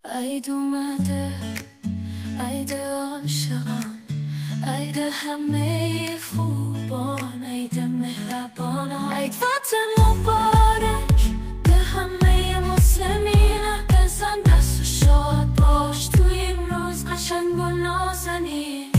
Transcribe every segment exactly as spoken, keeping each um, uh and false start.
عید اومده، عید عاشقان، عید همه خوبان، عید مهربانان، عید فطر مبارک به همه مسلمین. بزن دست و شاد باش توی این روز قشنگ و نازنین.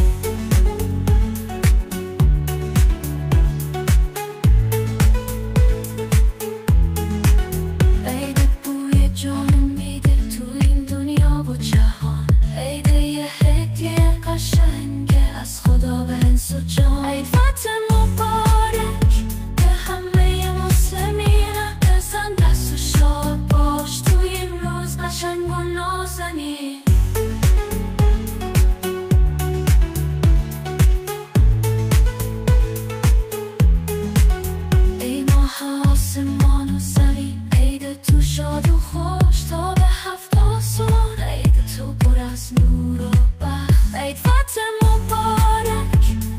عید فطر مبارک به همه مسلمین. بزن دست و شاد باش توی این روز قشنگ و نازنین. ای ماه آسمان و زمین، عید تو شاد و خوش تا به هفت آسمان. عید تو پر از نور و بخت. عید فطر مبارک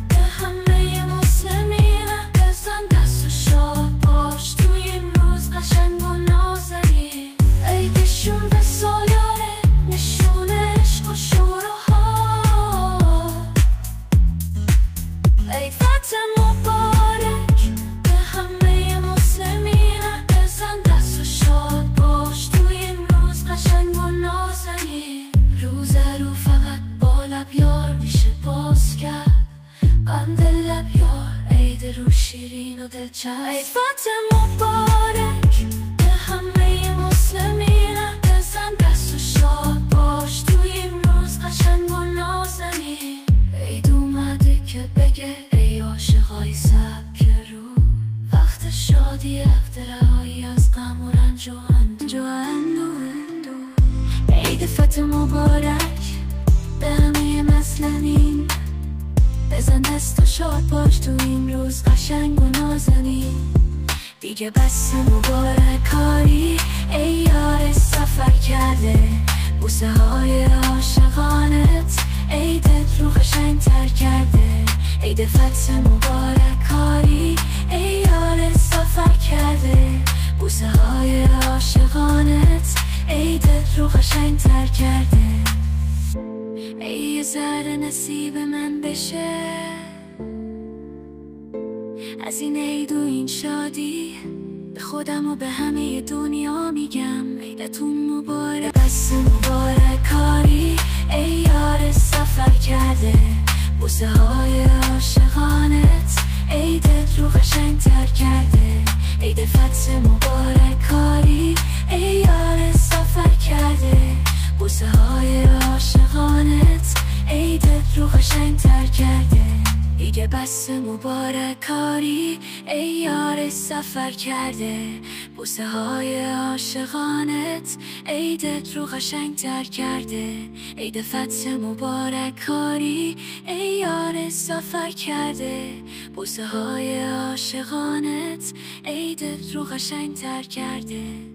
رو شیرین و دلچسب. عید فطر مبارک به همه مسلمین. بزن دست و شاد باش توی این روز قشنگ و نازنین. عید اومده که بگه ای عاشقای سبک رو، وقت شادی افترایی از غم و رنج و اندوه. عید فطر مبارک به همه مسلمین. بزن دست و شاد باش تو این روز قشنگ و نازنین. دیگه بس مبارک کاری ای یار سفر کرده. بوسه های عاشقانت عیدت رو قشنگ تر کرده. عید فطر مبارک کاری ای یار سفر کرده. بوسه های عاشقانت عیدت رو قشنگ تر کرده. ای یه ذره نصیب من بشه از این عید و این شادی. به خودم و به همه دنیا میگم عیدتون مبارک. بس مبارک کاری ای یار سفر کرده. بوسه های عاشقانت عیدت رو قشنگ تر کرده. عید فطر مبارک کاری ای یار سفر کرده. بوسه های عاشقانت عیدت رو قشنگ تر کرده. دیگه بس مبارک کاری ای یار سفر کرده. بوسه های عاشقانت عیدت رو قشنگ تر کرده. عید فطر مبارک کاری ای یار سفر کرده. بوسه های عاشقانت عیدت رو قشنگ تر کرده.